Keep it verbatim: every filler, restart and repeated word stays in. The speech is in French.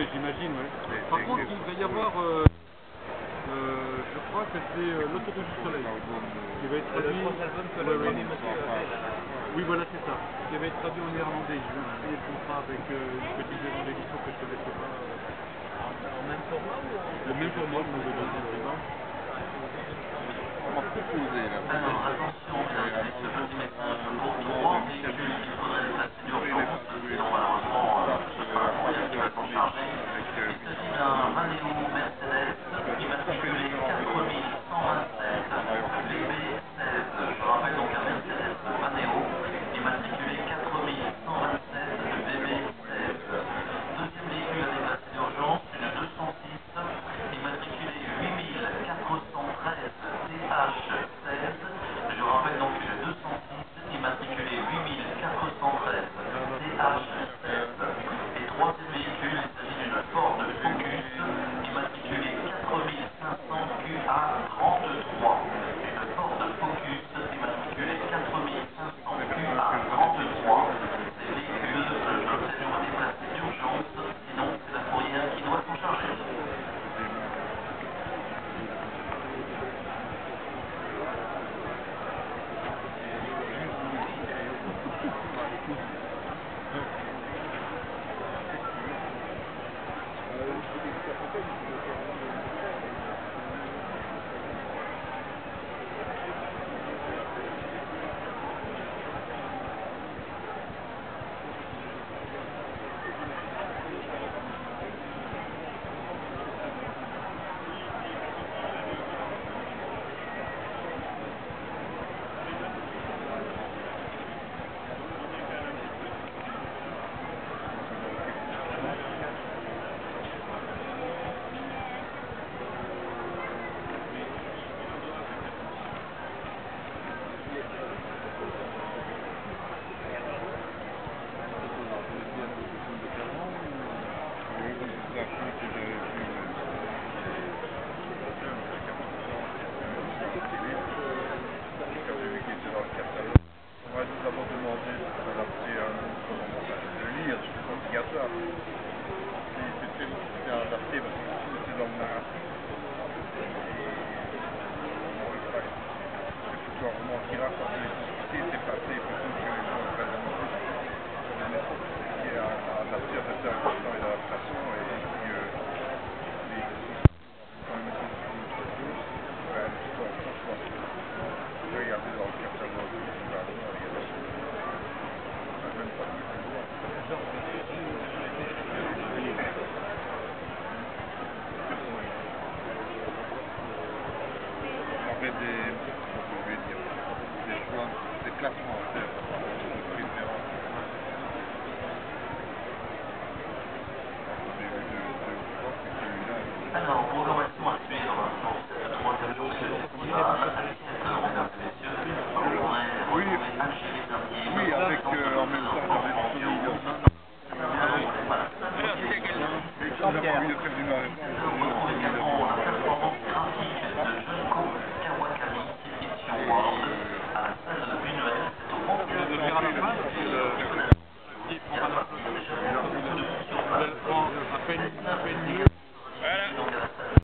j'imagine, ouais. C'est- Par c'est contre, écrit, il quoi. va y avoir, euh, euh, je crois que c'est euh, l'autoroute du soleil L'album, euh, qui va être C'est le traduit. prochain album que Ouais, le ouais. premier monsieur a fait là. Oui, voilà, c'est ça. Qui va être traduit en néerlandais. Je viens de signer le contrat avec euh, une petite maison d'édition que je connaissais pas. euh, En, en même format ou en... Le même format, vous pouvez donner le débat. On m'a proposé là. Alors attention, mesdames et messieurs, petit message pour trois véhicules qu'il faudrait déplacer d'urgence, sinon malheureusement euh, ce sera la fourrière qui va s'en charger. Il s'agit d'un Valeo Mercedes immatriculé quatre mille cent vingt-sept B B seize. Je rappelle donc un Mercedes Valeo immatriculé quatre mille cent vingt-sept B B seize. Deuxième véhicule à déplacer d'urgence, une deux cent six immatriculé huit mille quatre cent treize T H seize. Je rappelle donc une deux cent six immatriculé huit mille quatre cent treize T H seize. Et troisième véhicule, il s'agit d'une Ford Focus immatriculée quatre mille cinq cents Q A trente-trois. Une Ford Focus immatriculée quatre mille cinq cents Q A trente-trois. Ces véhicules euh, doivent être déplacés d'urgence, sinon c'est la fourrière qui doit s'en charger. On va nous avoir demandé de s'adapter à un de lire, c'est obligatoire. C'est très difficile à adapter parce que c'est dans le narratif. Et que ce soit roman tirage par l'électricité, c'est passé plutôt que les gens prennent la musique. C'est à adapter à cette adaptation et l'adaptation et puis euh, les quand même autre chose, ben, le sport, franchement, regardez dans le catalogue, il va voir, il y a des choses. Même pas dit, c'est bon. J'aurais des, comment je vais dire, des choix, des classements à faire, de préférence. J'ai vu deux, deux ou trois, puis celui-là. Alors, programmation à suivre pour cette troisième journée de festival à dix-sept heures, mesdames et messieurs. Je voudrais retrouver Algérie.